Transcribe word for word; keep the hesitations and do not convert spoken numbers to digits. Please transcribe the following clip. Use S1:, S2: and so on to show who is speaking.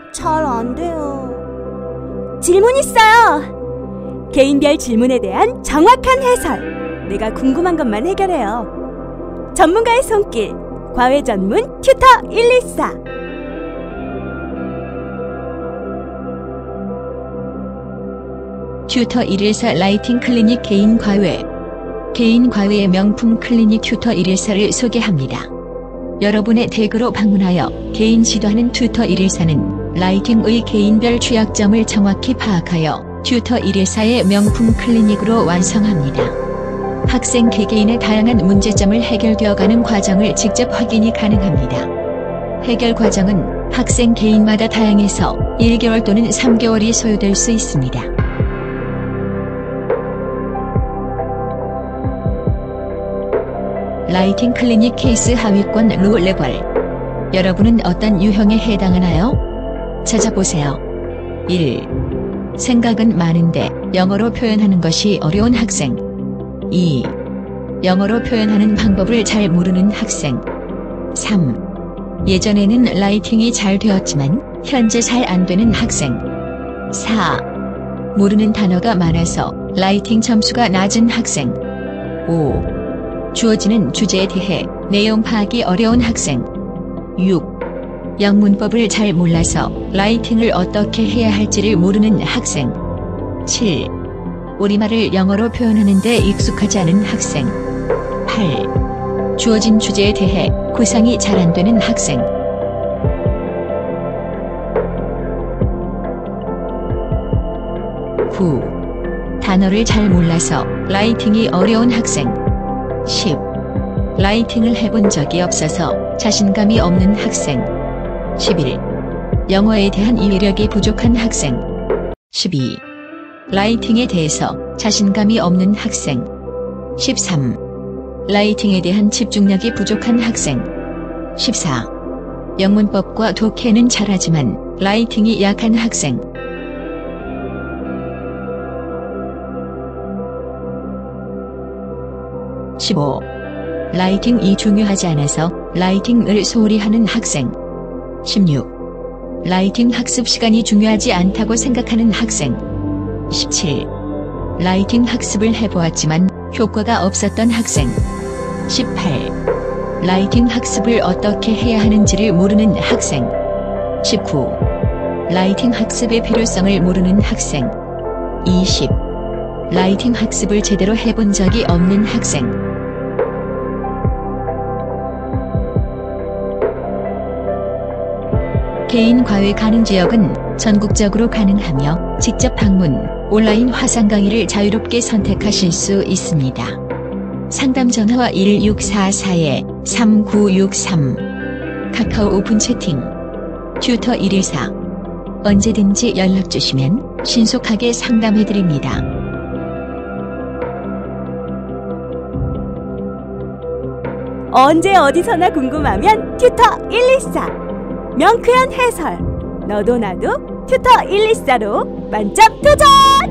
S1: 잘 안 돼요. 질문 있어요. 개인별 질문에 대한 정확한 해설. 내가 궁금한 것만 해결해요. 전문가의 손길. 과외 전문 튜터 일이사.
S2: 튜터 일일사 라이팅 클리닉 개인 과외. 개인 과외의 명품 클리닉 튜터 일일사를 소개합니다. 여러분의 댁으로 방문하여 개인 지도하는 튜터 일일사는 라이팅의 개인별 취약점을 정확히 파악하여 튜터 일일사의 명품 클리닉으로 완성합니다. 학생 개개인의 다양한 문제점을 해결되어가는 과정을 직접 확인이 가능합니다. 해결 과정은 학생 개인마다 다양해서 일 개월 또는 삼 개월이 소요될 수 있습니다. 라이팅 클리닉 케이스 하위권 로 레벨. 여러분은 어떤 유형에 해당하나요? 찾아보세요. 일. 생각은 많은데 영어로 표현하는 것이 어려운 학생. 이. 영어로 표현하는 방법을 잘 모르는 학생. 삼. 예전에는 라이팅이 잘 되었지만 현재 잘 안 되는 학생. 사. 모르는 단어가 많아서 라이팅 점수가 낮은 학생. 오. 주어지는 주제에 대해 내용 파악이 어려운 학생. 육. 영문법을 잘 몰라서 라이팅을 어떻게 해야 할지를 모르는 학생. 칠. 우리말을 영어로 표현하는 데 익숙하지 않은 학생. 팔. 주어진 주제에 대해 구상이 잘 안 되는 학생. 구. 단어를 잘 몰라서 라이팅이 어려운 학생. 십. 라이팅을 해본 적이 없어서 자신감이 없는 학생. 십일. 영어에 대한 이해력이 부족한 학생. 십이. 라이팅에 대해서 자신감이 없는 학생. 십삼. 라이팅에 대한 집중력이 부족한 학생. 십사. 영문법과 독해는 잘하지만 라이팅이 약한 학생. 십오. 라이팅이 중요하지 않아서 라이팅을 소홀히 하는 학생. 십육. 라이팅 학습 시간이 중요하지 않다고 생각하는 학생. 십칠. 라이팅 학습을 해보았지만 효과가 없었던 학생. 십팔. 라이팅 학습을 어떻게 해야 하는지를 모르는 학생. 십구. 라이팅 학습의 필요성을 모르는 학생. 이십. 라이팅 학습을 제대로 해본 적이 없는 학생. 개인 과외 가능 지역은 전국적으로 가능하며 직접 방문, 온라인 화상 강의를 자유롭게 선택하실 수 있습니다. 상담 전화와 일육사사 삼구육삼. 카카오 오픈 채팅. 튜터 일일사. 언제든지 연락주시면 신속하게 상담해드립니다.
S1: 언제 어디서나 궁금하면 튜터 일이사. 명쾌한 해설. 너도 나도 튜터 일이사로 만점 도전!